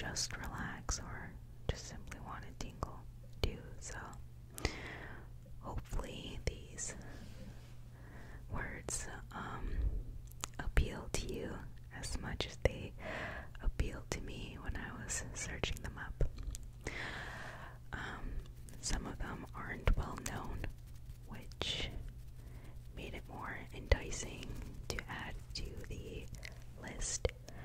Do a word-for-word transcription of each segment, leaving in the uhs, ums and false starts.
just relax or just simply want to tingle too. So hopefully these words um, appeal to you as much as they appealed to me when I was searching them up. Um, some of them aren't well known, which made it more enticing to add to the list,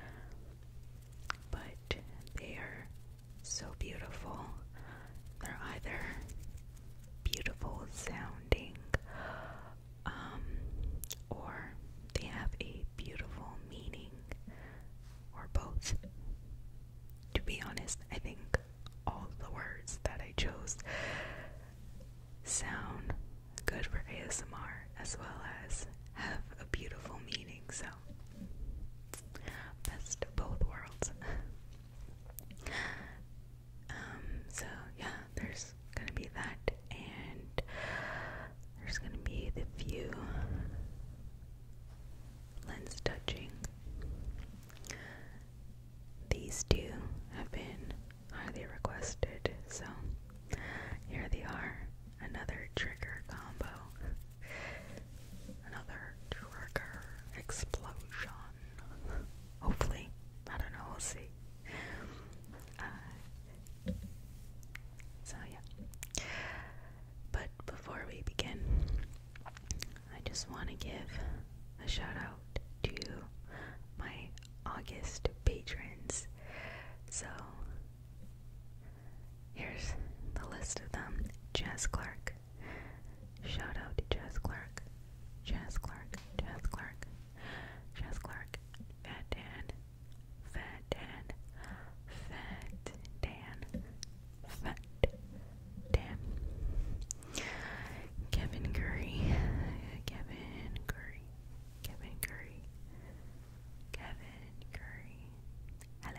but they are so beautiful. They're either beautiful sounding, um, or they have a beautiful meaning, or both. To be honest, I think all of the words that I chose sound good for A S M R as well as have a beautiful meaning, so best of both worlds. um, so yeah, there's gonna be that, and there's gonna be the few lens touching. These two have been highly requested, so here they are. Another trigger combo. Another trigger explosion. Hopefully. I don't know, we'll see. Uh, so yeah. But before we begin, I just want to give a shout out to my August patrons. So here's the list of them. Jazz Clark. Shout out to Jazz Clark. Jazz Clark. Jazz Clark. Jazz Clark. Fat Dan. Fat Dan. Fat Dan. Fat Dan. Kevin Curry. Kevin Curry. Kevin Curry. Kevin Curry. Hello.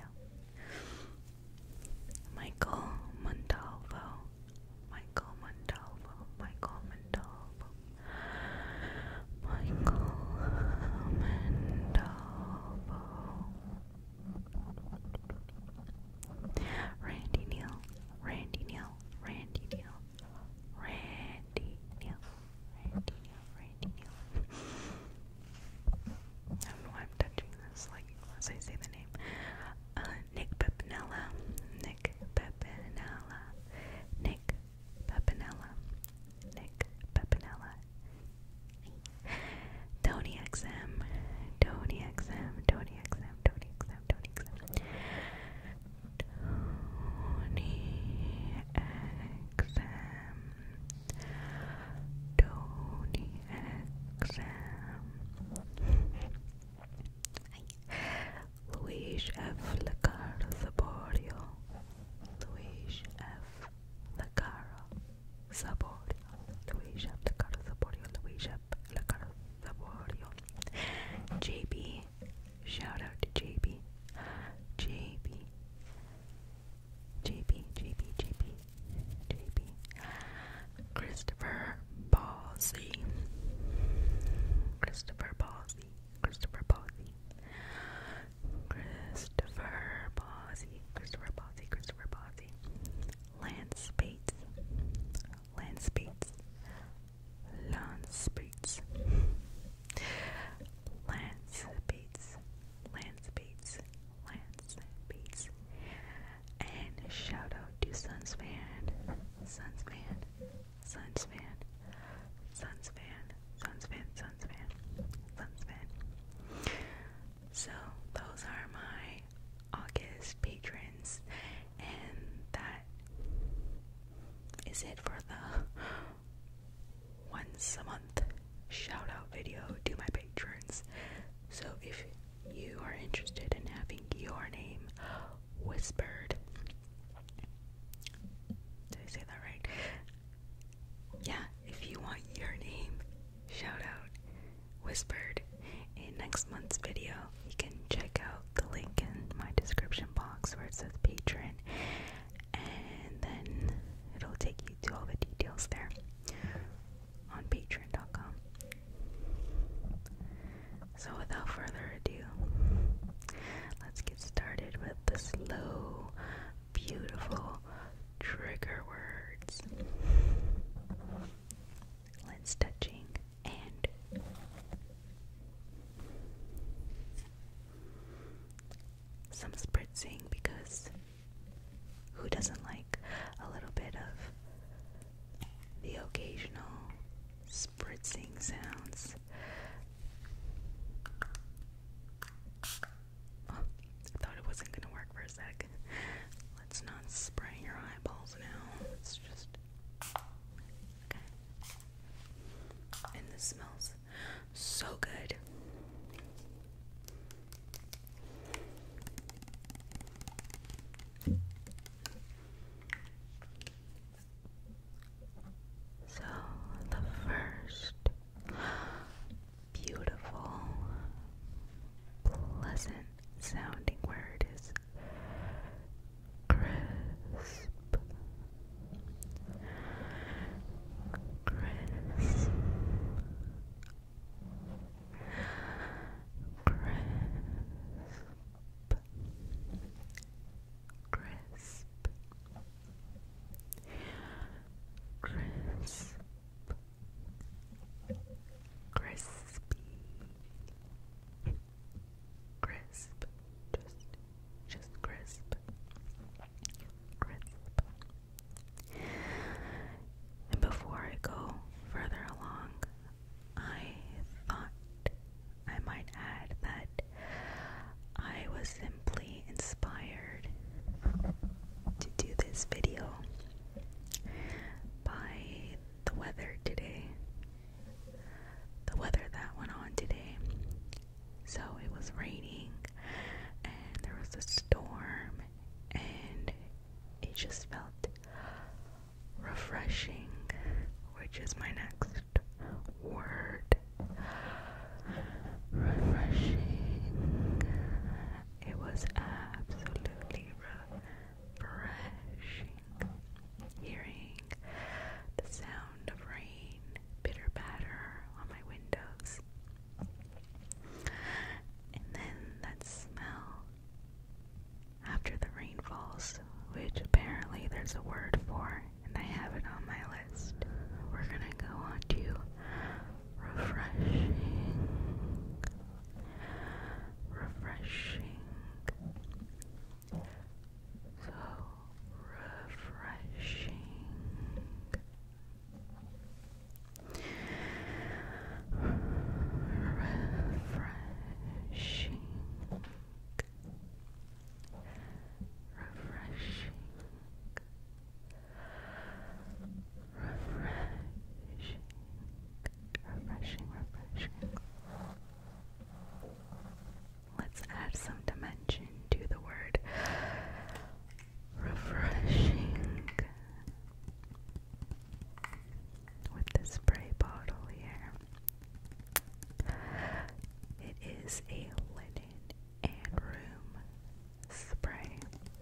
Michael Montalvo. Michael Montalvo. Michael Montalvo. Michael Montalvo. Randy Neal. Randy Neal. Randy Neal. Randy Neal. Randy Neal. Randy Neal. I don't know why I'm touching this, like, once I say the name. Uh, Nick Pepinella. Nick Pepinella. Nick Pepinella. Nick Pepinella. Tony X M. Tony X M. Tony X M. Tony X M. Tony X M. Tony X M. Tony X M. Luis F. Lecaro Saborio. Luis F. Lecaro Saborio. Luis F. Lecaro Saborio. Luis F. Lecaro Saborio. J B. Shout out to J B. J B. J B. J B. J B. J B. Christopher Ballsy. Christopher Ballsy. Christopher Ballsy. Christopher Ballsy. Christopher Ballsy. Christopher Ballsy. Lance Bates. Lance Bates. Lance Bates. Lance Bates. Lance Bates. Lance Bates. And shout out to Suns Fan. Suns Fan. Suns Fan. Suns Fan. Suns Fan. Suns Fan. Suns Fan. So those are my August patrons, and that is it for the once a month shout out video to my patrons. So if you are interested in having your name whispered, did I say that right? Yeah, if you want your name shout out whispered in next month's video, you can check out the link in my description box where it says patron, and then it'll take you to all the details there on patreon dot com. So without further ado, let's get started with the slow is a linen and room spray.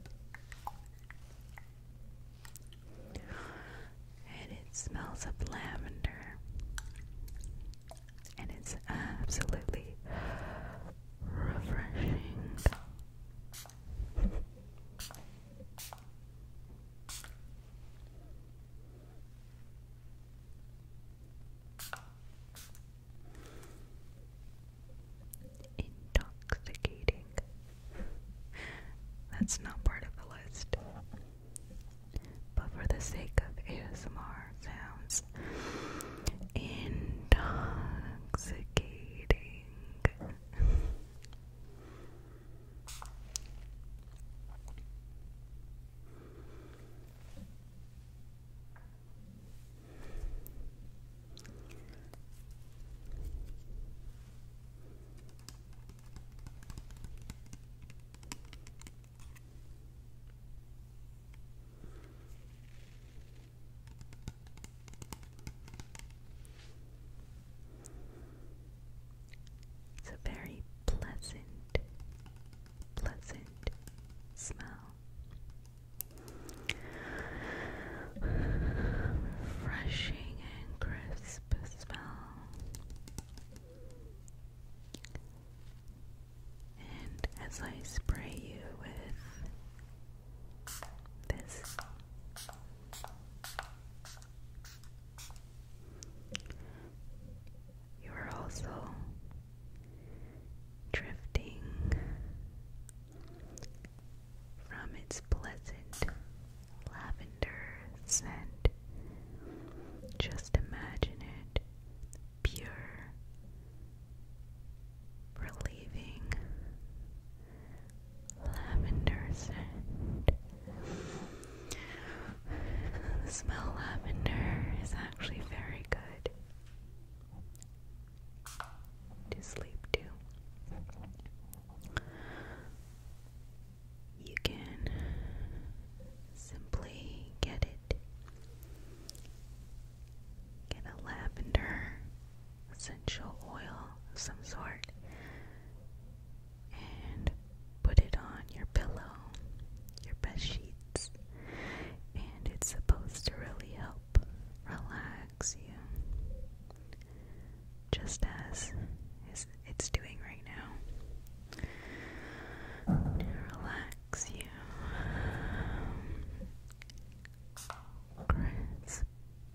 And it smells of lavender. And it's absolutely refreshing. Intoxicating. That's not part of the list. But for the sake of A S M R sounds, intoxicating. It's a very pleasant, pleasant smell. Refreshing and crisp smell. And as I spray you with this, you are also drifting from its pleasant lavender scent. Just imagine it pure, relieving lavender scent. The smell lavender is actually very good to sleep to. You can simply get it, get a lavender essential oil of some sort, and put it on your pillow, your bed sheets, and it's supposed to really help relax you, just as it's doing right now. Relax you. Crisp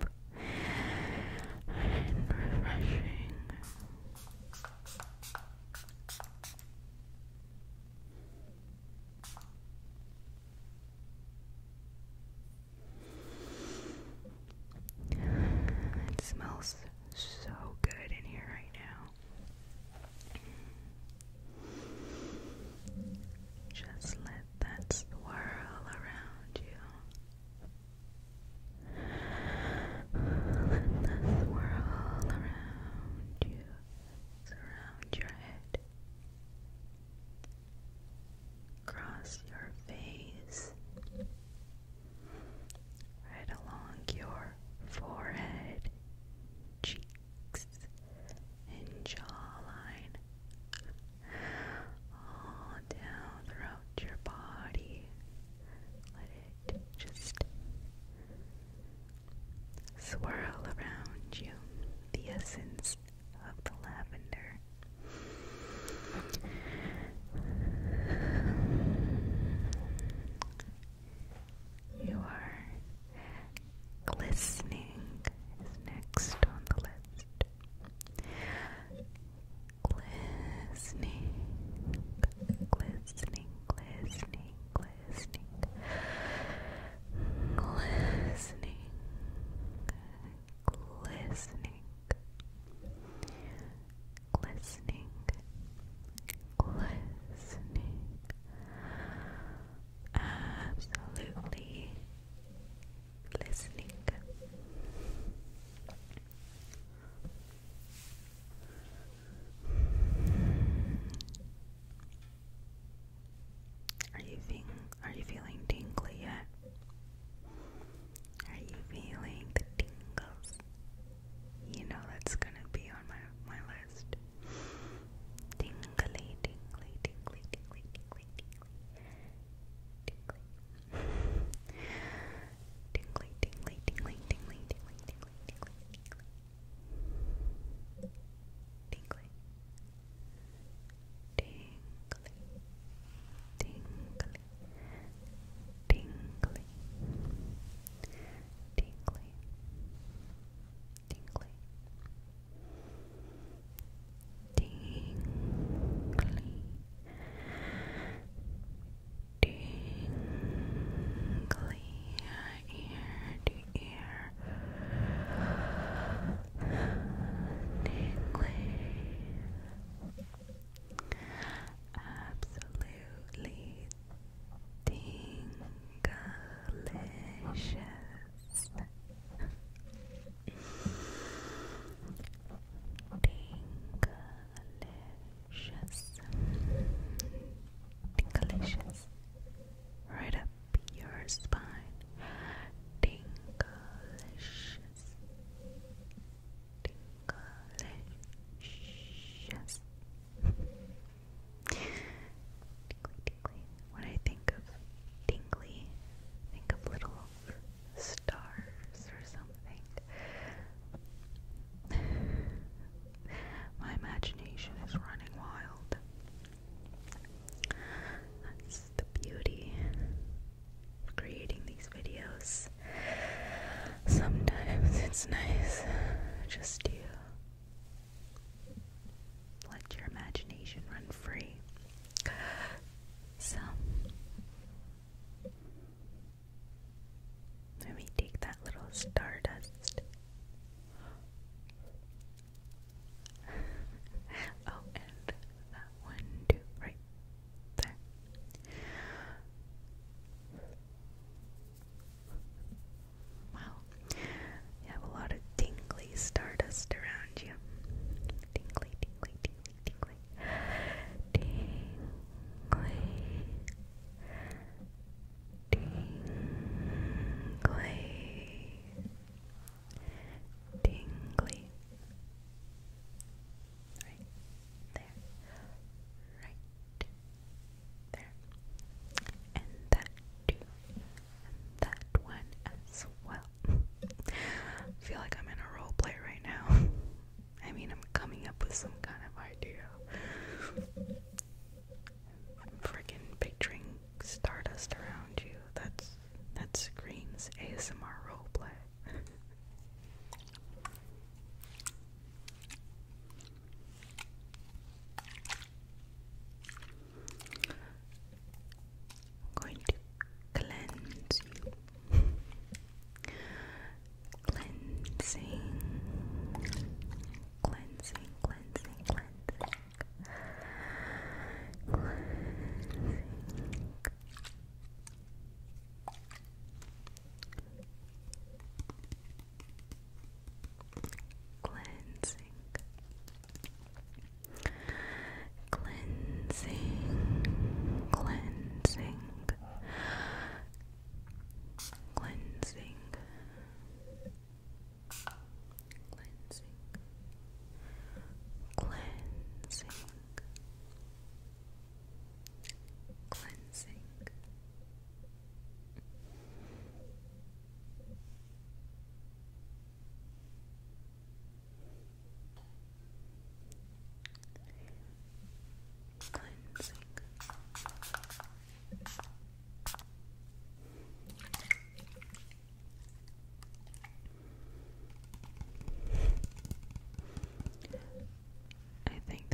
and refreshing. It smells so good in here right now. Just let that swirl around you. Let that swirl around you, surround your head, across your face, right along your forehead,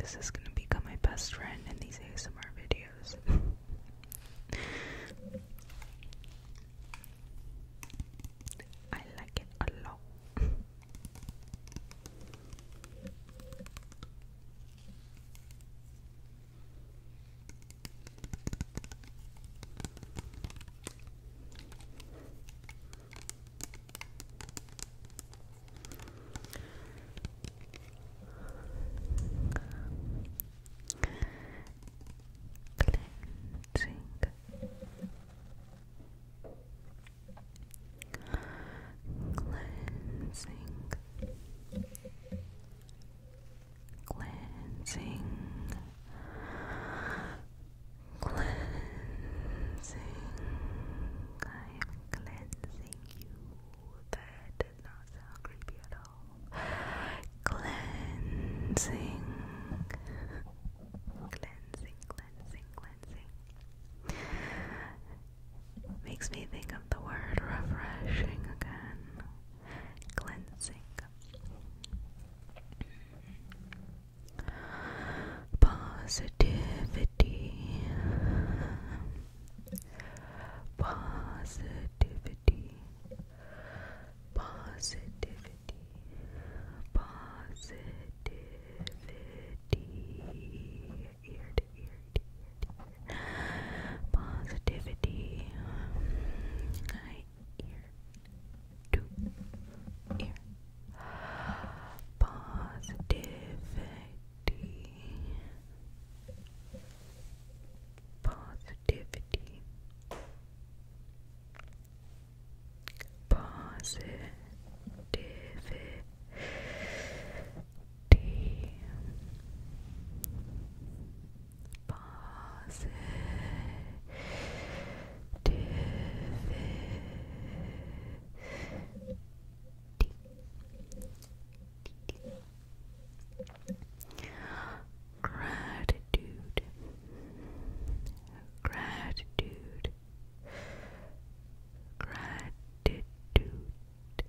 this is gonna become my best friend in these A S M R videos. I like it a lot. Cleansing, cleansing, cleansing, cleansing. I am cleansing you. That does not sound creepy at all. Cleansing, cleansing, cleansing, cleansing. Makes me think of the word refreshing again. Cleansing. Positivity. Positivity. Positivity. Positivity. Ear to ear to ear to ear. Positivity. I ear to ear. Positivity. Positivity. Positivity. Gratitude, gratitude, gratitude,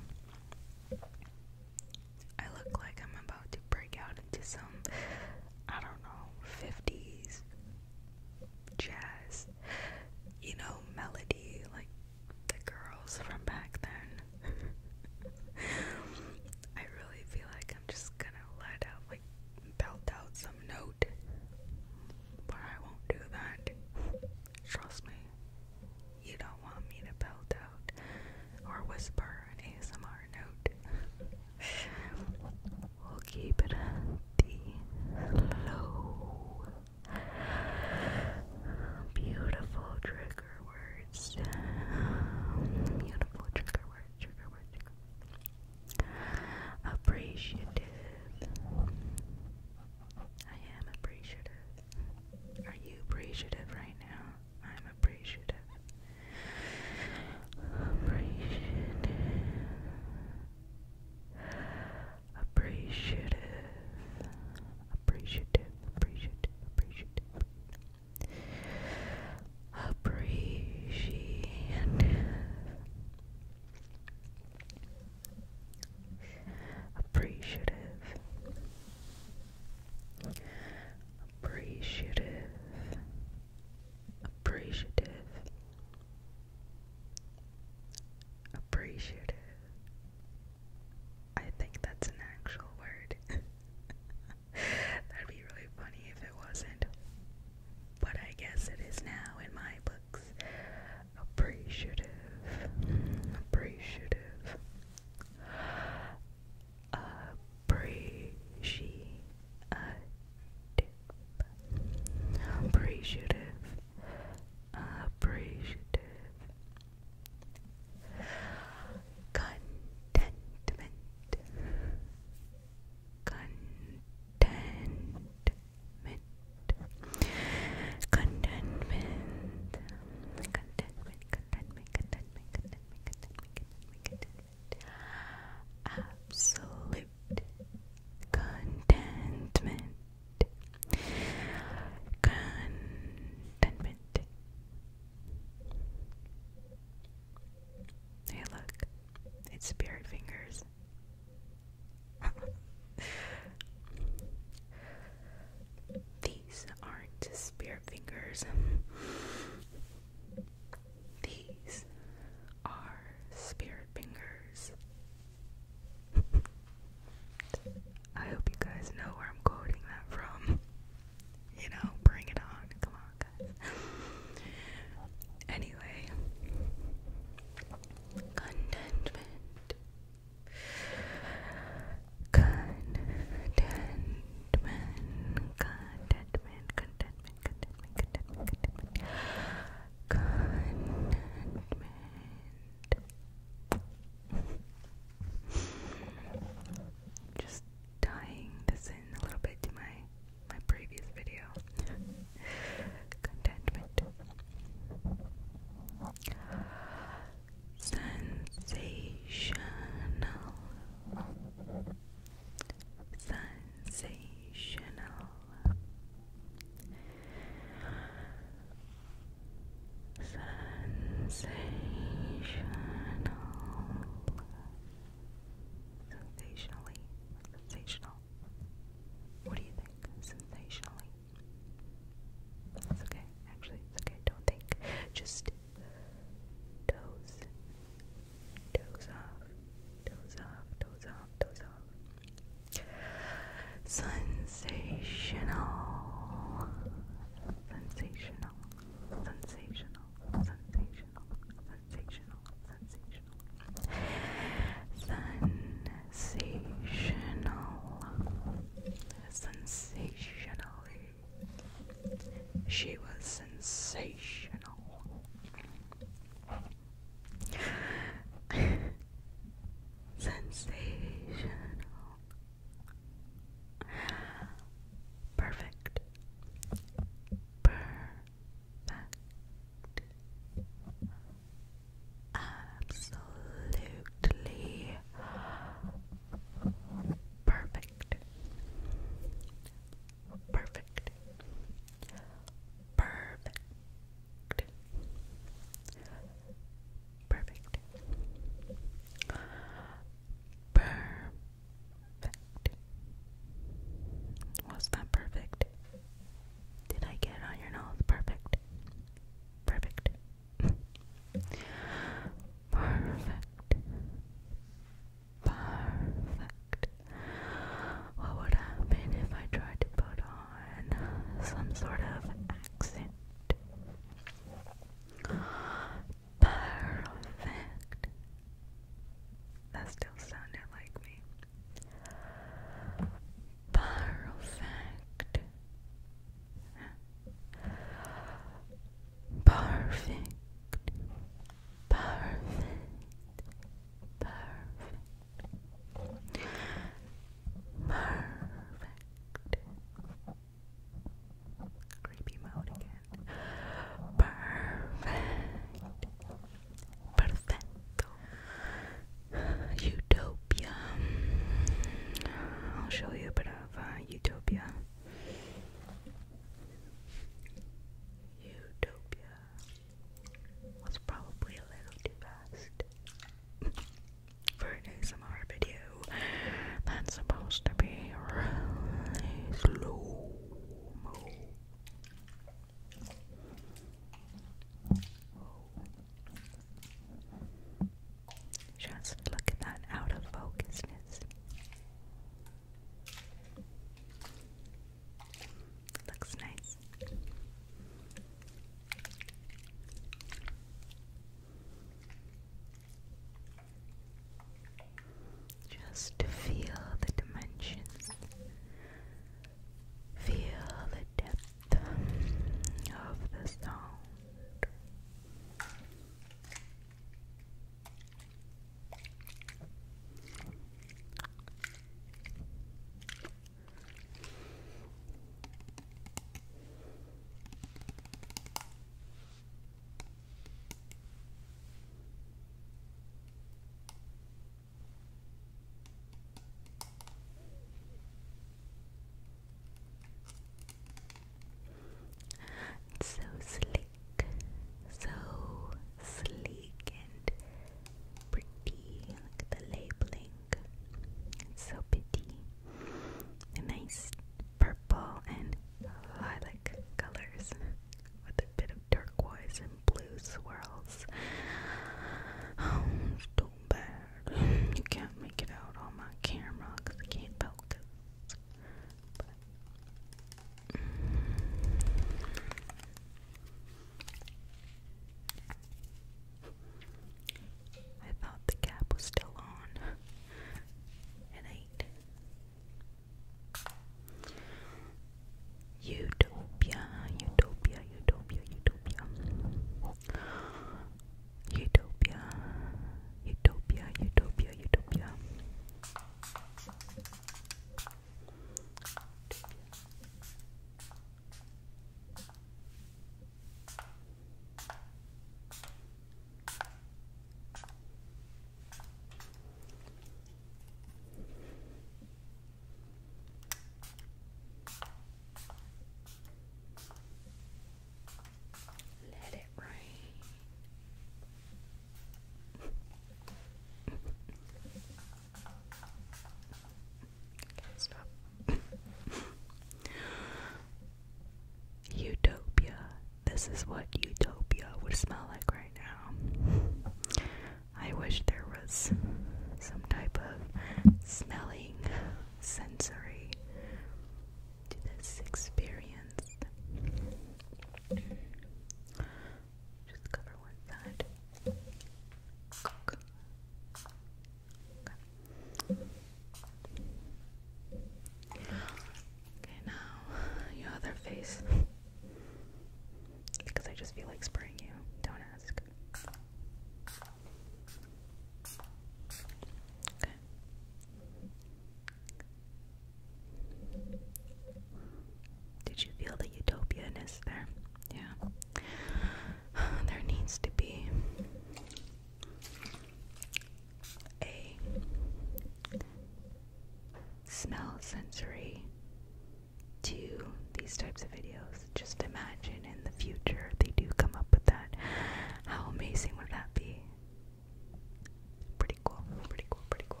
sensory to these types of videos. Just imagine in the future they do come up with that. How amazing would that be? Pretty cool, pretty cool, pretty cool.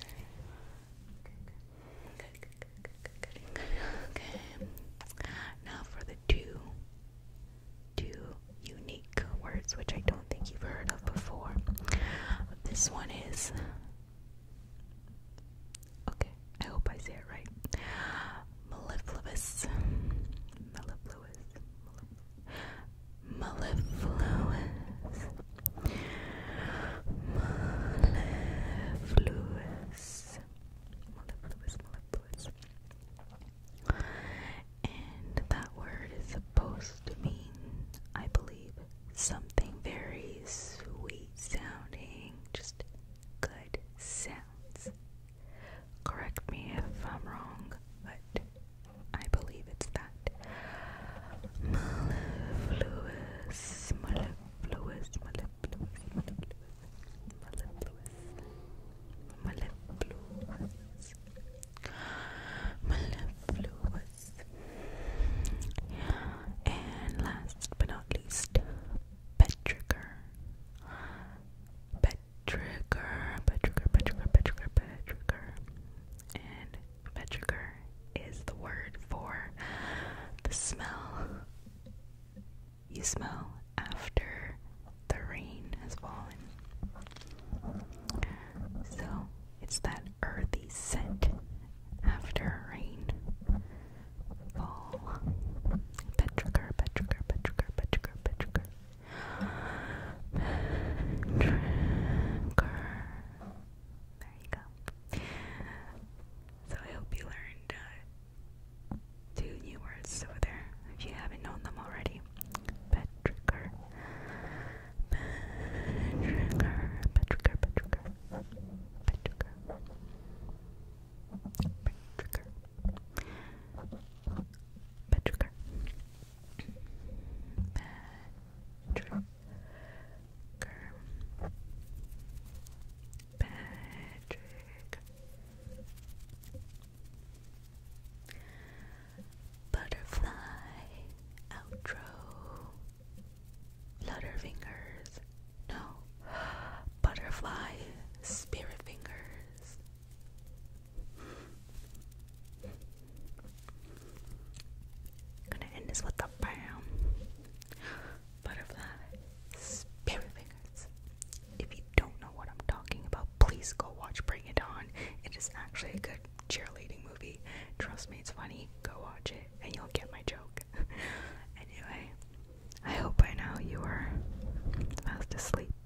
Okay, now for the two, two unique words which I don't think you've heard of before. This one is, okay, I hope I say it right. Mellifluous. Mellifluous. Mellifluous. Mellifluous. Mellifluous. Mellifluous. And that word is supposed to mean, I believe, something very sweet sounding, just good sounds. Correct me if I'm wrong, but I believe it's that. Mellifluous, mellifluous, mellifluous, mellifluous, mellifluous, mellifluous. And last but not least, petrichor. Petrichor, petrichor, petrichor, petrichor, petrichor. And petrichor is the word for the smell you smell after the rain has fallen. So it's that earthy scent after rain fall. Petrichor, petrichor, petrichor, petrichor, petrichor. Petrichor. There you go. So I hope you learned uh, two new words over there, if you haven't known them already. Petrichor. Petrichor. Petrichor. Petrichor. Petrichor. Petrichor. Petrichor. Petrichor. Patrick. Butterfly outro. Flutterfingers. No. Butterfly spirit fingers. Gonna end this with a bam. Butterfly spirit fingers. If you don't know what I'm talking about, please go watch Bring It On. It is actually a good cheerleading movie. Trust me, it's funny. Go watch it and you'll get my joke. Anyway, I hope by now you are fast asleep.